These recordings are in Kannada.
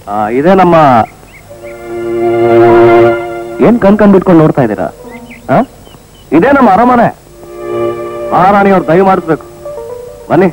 ಇದೇ ನಮ್ಮ ಏನ್ ಕಣ್ ಬಿಟ್ಕೊಂಡು ನೋಡ್ತಾ ಇದ್ದೀರಾ? ಇದೇ ನಮ್ಮ ಅರಮನೆ. ಮಹಾರಾಣಿಯವ್ರು ದಯ ಮಾಡಿಸ್ಬೇಕು. ಬನ್ನಿ,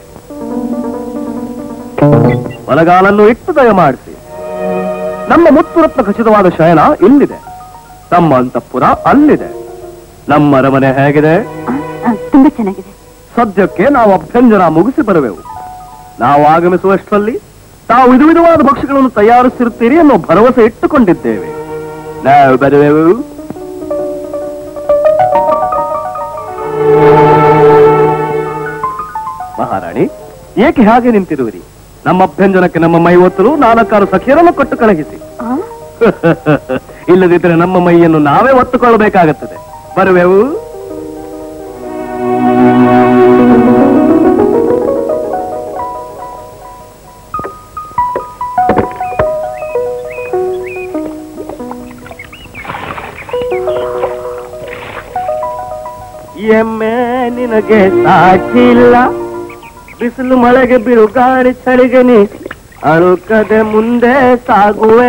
ಬಲಗಾಲನ್ನು ಇಟ್ಟು ದಯ ಮಾಡಿಸಿ. ನಮ್ಮ ಮುತ್ತುರತ್ನ ಖಚಿತವಾದ ಶಯನ ಇಲ್ಲಿದೆ, ತಮ್ಮ ಅಂತಃಪುರ ಅಲ್ಲಿದೆ. ನಮ್ಮ ಅರಮನೆ ಹೇಗಿದೆ? ತುಂಬಾ ಚೆನ್ನಾಗಿದೆ. ಸದ್ಯಕ್ಕೆ ನಾವು ಅಭ್ಯಂಜನ ಮುಗಿಸಿ ಬರುವೆವು. ನಾವು ಆಗಮಿಸುವಷ್ಟರಲ್ಲಿ ತಾವು ವಿಧ ವಿಧವಾದ ಭಕ್ಷ್ಯಗಳನ್ನು ತಯಾರಿಸಿರುತ್ತೀರಿ ಅನ್ನೋ ಭರವಸೆ ಇಟ್ಟುಕೊಂಡಿದ್ದೇವೆ. ನಾವು ಬರುವೆವು. ಮಹಾರಾಣಿ, ಏಕೆ ಹಾಗೆ ನಿಂತಿರುವಿರಿ? ನಮ್ಮ ಅಭ್ಯಂಜನಕ್ಕೆ ನಮ್ಮ ಮೈ ಒತ್ತಲು 4 ಸಖಿಯರನ್ನು ಕೊಟ್ಟು ಕಳುಹಿಸಿ. ಇಲ್ಲದಿದ್ದರೆ ನಮ್ಮ ಮೈಯನ್ನು ನಾವೇ ಒತ್ತುಕೊಳ್ಳಬೇಕಾಗುತ್ತದೆ. ಬರುವೆವು. ಎಮ್ಮೆ ನಿನಗೆ ಸಾಕ್ಷಿಲ್ಲ, ಬಿಸಿಲು ಮಳೆಗೆ ಬಿರುಗಾಳಿ ಚಳಿಗೆ ನೀ ಅಳುಕದೆ ಮುಂದೆ ಸಾಗುವೆ.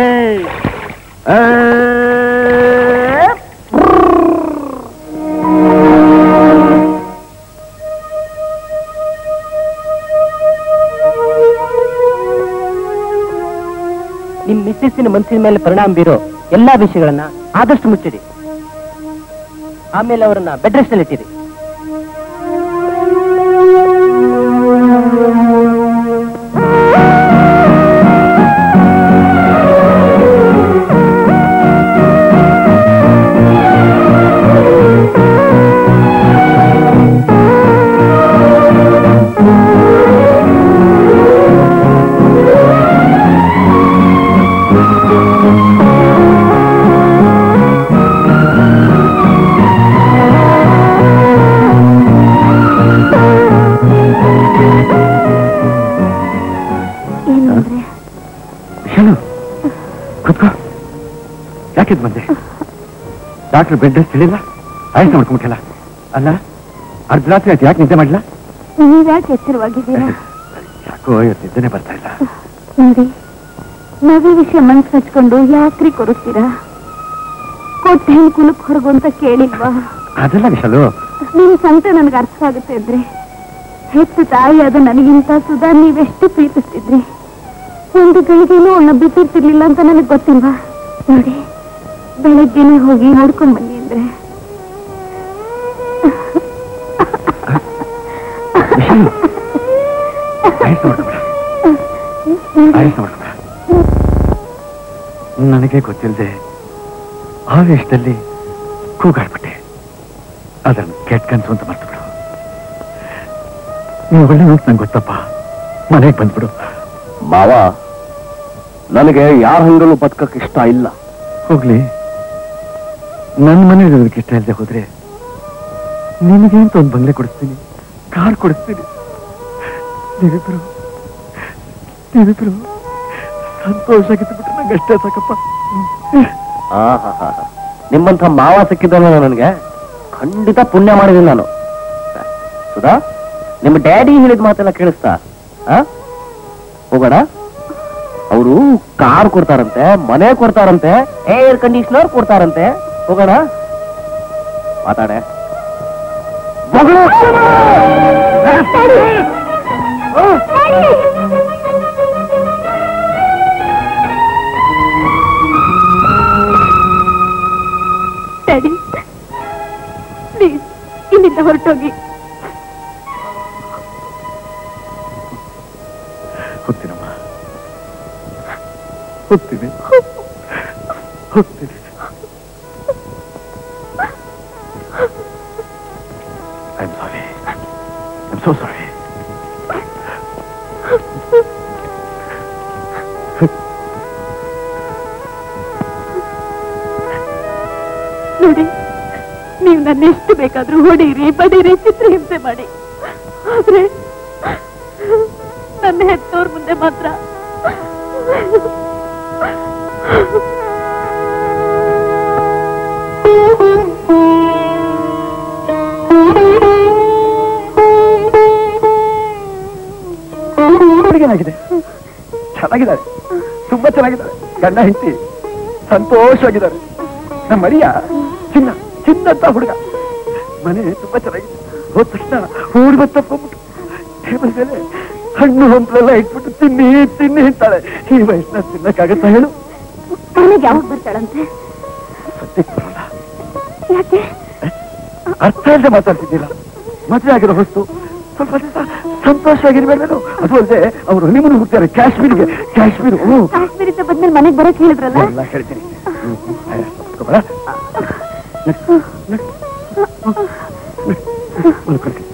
ನಿಮ್ ಮಿಸ್ಸೆಸ್ಸಿನ ಮನಸ್ಸಿನ ಮೇಲೆ ಪರಿಣಾಮ ಬೀರೋ ಎಲ್ಲಾ ವಿಷಯಗಳನ್ನ ಆದಷ್ಟು ಮುಚ್ಚಿರಿ. ಆಮೇಲೆ ಅವರನ್ನ ಬೆಡ್ ರೆಸ್ಟ್ ಅಲ್ಲಿ ಇಟ್ಟಿರಿ. ಯಾಕಿದ್ ಬಂದೆ? ಡಾಕ್ಟರ್ ಬೆಡ್ ರೆಸ್ಟ್ ಹೇಳಿಲ್ಲ, ಆಯ್ತು ಮಾಡ್ಕೊಂಬಿಟ್ಟಿಲ್ಲ. ಅಲ್ಲ, ಅರ್ಧರಾತ್ರಿ ಆಯ್ತು, ಯಾಕೆ ನಿದ್ದೆ ಮಾಡಿಲ್ಲ? ನೀವ್ಯಾಕೆ ಎಚ್ಚರವಾಗಿದ್ದೀರಾ? ಯಾಕೋ ಇವತ್ತು ನಿದ್ದೆನೆ ಬರ್ತಾ ಇಲ್ಲ. ನೋಡಿ, ಮದುವೆ ವಿಷಯ ಮನ್ಸು ಹಚ್ಕೊಂಡು ಯಾಕ್ರಿ ಕೊರುತ್ತೀರಾ? ಕೊಟ್ಟ ಹೆಣ್ಣು ಕುಲಕ್ ಹೊರಗು ಅಂತ ಕೇಳಿಲ್ವಾ? ಅದೆಲ್ಲ ವಿಷಲು, ನಿಮ್ ಸಂಕಟ ನನ್ಗೆ ಅರ್ಥ ಆಗುತ್ತೆ ಅಂದ್ರೆ, ಹೆತ್ತು ತಾಯಿ ಅದು ನನಗಿಂತ ಸುಧಾ ನೀವೆಷ್ಟು ಪ್ರೀತಿಸ್ತಿದ್ರಿ. ಒಂದು ಗಳಿಗೆನೂ ಅವನ್ನ ಬಿಟ್ಟಿರ್ತಿರ್ಲಿಲ್ಲ ಅಂತ ನನಗೆ ಗೊತ್ತಿಲ್ವಾ? ನೋಡಿ, ಬೆಳಗ್ಗೆನೆ ಹೋಗಿ ನೋಡ್ಕೊಂಡ್ ಬನ್ನಿ ಅಂದ್ರೆ. ನನಗೆ ಗೊತ್ತಿಲ್ಲದೆ ಆವೇಶದಲ್ಲಿ ಕೂಗಾಡ್ಬಿಟ್ಟೆ. ಅದನ್ನು ಕೆಟ್ಟ ಕನ್ಸು ಅಂತ ಮರ್ತು ಬಿಡು. ನೀವು ಒಳ್ಳೆ ನಂಗೆ ಗೊತ್ತಪ್ಪ, ಮನೆಗೆ ಬಂದ್ಬಿಡು. ಮಾವ, ನನಗೆ ಯಾರ ಹಂಗಲ್ಲೂ ಬದುಕಕ್ಕೆ ಇಷ್ಟ ಇಲ್ಲ. ಹೋಗ್ಲಿ, ನನ್ನ ಮನೆಗೆ ಇರೋದಕ್ಕೆ ಇಷ್ಟ ಇಲ್ಲದೆ ಹೋದ್ರೆ ನಿನಗೆ ಅಂತ ಒಂದು ಬಂಗ್ಲೆ ಕೊಡಿಸ್ತೀನಿ, ಕಾರ್ ಕೊಡಿಸ್ತೀನಿ. ನೀವಿಬ್ರು ಸಂತೋಷವಾಗಿದ್ದುಬಿಟ್ರೆ ನಂಗೆ ಅಷ್ಟೇ ಸಾಕಪ್ಪ. ನಿಮ್ಮಂಥ ಮಾವ ಸಿಕ್ಕಿದ್ದಾನೆ ನನಗೆ, ಖಂಡಿತ ಪುಣ್ಯ ಮಾಡಿದ್ದೀನಿ ನಾನು. ಸುಧಾ, ನಿಮ್ಮ ಡ್ಯಾಡಿ ಹೇಳಿದ ಮಾತೆಲ್ಲ ಕೇಳಿಸ್ತಾ? ಹೋಗೋಣ. ಅವರು ಕಾರ್ ಕೊಡ್ತಾರಂತೆ, ಮನೆ ಕೊಡ್ತಾರಂತೆ, ಏರ್ ಕಂಡೀಷನರ್ ಕೊಡ್ತಾರಂತೆ. ಹೋಗೋಣ, ಮಾತಾಡೆ. ಡ್ಯಾಡಿ, ಪ್ಲೀಸ್ ಇಲ್ಲಿಂದ ಹೊರಟೋಗಿ. ಹೋಗ್ತೀನಮ್ಮ, ಹೋಗ್ತೀನಿ. I'm sorry. I'm so sorry. ನೋಡಿ, ನೀವು ನನ್ನ ಎಷ್ಟು ಬೇಕಾದ್ರೂ ಹೊಡೀರಿ, ಬಡೀರಿ, ಚಿತ್ರಹಿಂಸೆ ಮಾಡಿ, ಆದ್ರೆ ನನ್ನ ಹೆತ್ತೋರ್ ಮುಂದೆ ಮಾತ್ರ ಚೆನ್ನಾಗಿದೆ. ತುಂಬಾ ಚೆನ್ನಾಗಿದ್ದಾರೆ. ಗಂಡ ಹೆಂಡತಿ ಸಂತೋಷವಾಗಿದ್ದಾರೆ. ನಮ್ಮ ಮರಿಯ ಚಿನ್ನ ಚಿನ್ನಂತ ಹುಡುಗ. ಮನೆ ತುಂಬಾ ಚೆನ್ನಾಗಿದೆ. ಹೋದ ತಕ್ಷಣ ಓಡಿ ಬತ್ತಪ್ಪಿಟ್ಟು ಟೇಬಲ್ ಮೇಲೆ ಹಣ್ಣು ಹಂಪಲೆಲ್ಲ ಇಟ್ಬಿಟ್ಟು ತಿನ್ನಿ ತಿನ್ನಿ ಅಂತಾಳೆ. ಈ ವಯಸ್ಸಿನ ತಿನ್ನಕ್ಕಾಗತ್ತಾ ಹೇಳು? ನನಗೆ ಯಾವಾಗ ಬರ್ತಾಳಂತೆ? ಸದ್ಯಕ್ಕೆ ಬರೋಲ್ಲ. ಯಾಕೆ? ಅರ್ಥ ಇಲ್ಲದೆ ಮಾತಾಡ್ತಿದ್ದಿಲ್ಲ. ಮದುವೆ ಆಗಿರೋ ಹೊಸ್ತು ಸ್ವಲ್ಪ ದಿವಸ ಸಂತೋಷವಾಗಿರ್ಬೇಕು. ಅದು ಅಲ್ಲದೆ ಅವರು ಹನಿಮೂನ್ ಹೋಗ್ತಾರೆ ಕಾಶ್ಮೀರ್ಗೆ. ಕಾಶ್ಮೀರ್ ಕಾಶ್ಮೀರಿಂದ ಬಂದ್ಮೇಲೆ ಮನೆಗೆ ಬರಕ್ ಹೇಳಿದ್ರಲ್ಲ? ಎಲ್ಲ ಹೇಳ್ತೀನಿ. ಮಲ್ಕೊಳ್ತೀನಿ.